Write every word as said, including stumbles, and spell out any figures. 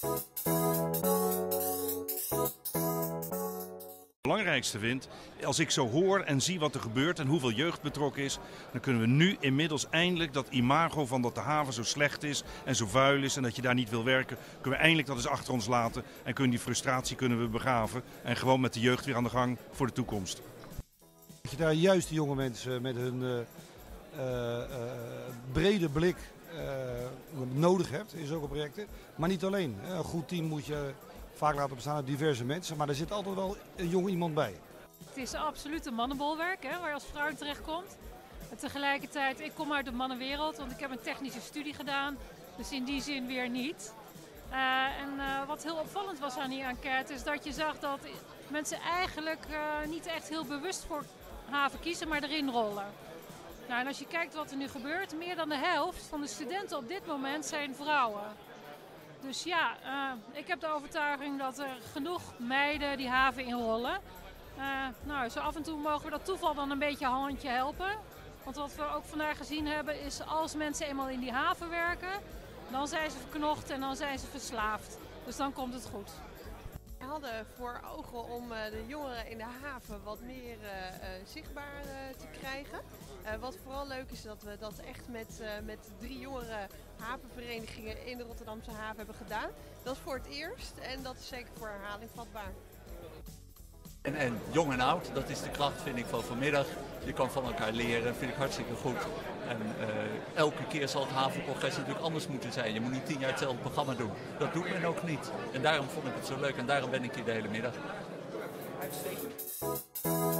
Het belangrijkste vind, als ik zo hoor en zie wat er gebeurt en hoeveel jeugd betrokken is, dan kunnen we nu inmiddels eindelijk dat imago van dat de haven zo slecht is en zo vuil is en dat je daar niet wil werken, kunnen we eindelijk dat eens achter ons laten en kunnen die frustratie kunnen we begraven en gewoon met de jeugd weer aan de gang voor de toekomst. Dat je daar juist de jonge mensen met hun uh, uh, uh, brede blik uh, nodig hebt in zulke projecten, maar niet alleen. Een goed team moet je vaak laten bestaan uit diverse mensen, maar er zit altijd wel een jong iemand bij. Het is absoluut een mannenbolwerk, hè, waar je als vrouw in terechtkomt. En tegelijkertijd, ik kom uit de mannenwereld, want ik heb een technische studie gedaan, dus in die zin weer niet. Uh, en uh, wat heel opvallend was aan die enquête is dat je zag dat mensen eigenlijk uh, niet echt heel bewust voor haven kiezen, maar erin rollen. Nou, en als je kijkt wat er nu gebeurt, meer dan de helft van de studenten op dit moment zijn vrouwen. Dus ja, uh, ik heb de overtuiging dat er genoeg meiden die haven inrollen. Uh, nou, zo af en toe mogen we dat toeval dan een beetje een handje helpen. Want wat we ook vandaag gezien hebben is als mensen eenmaal in die haven werken, dan zijn ze verknocht en dan zijn ze verslaafd. Dus dan komt het goed. We hadden voor ogen om de jongeren in de haven wat meer uh, zichtbaar uh, te krijgen. Uh, wat vooral leuk is dat we dat echt met, uh, met drie jongere havenverenigingen in de Rotterdamse haven hebben gedaan. Dat is voor het eerst en dat is zeker voor herhaling vatbaar. En, en jong en oud, dat is de kracht vind ik van vanmiddag. Je kan van elkaar leren, vind ik hartstikke goed. En uh, elke keer zal het havencongres natuurlijk anders moeten zijn. Je moet niet tien jaar hetzelfde programma doen. Dat doet men ook niet. En daarom vond ik het zo leuk en daarom ben ik hier de hele middag. Uitstekend.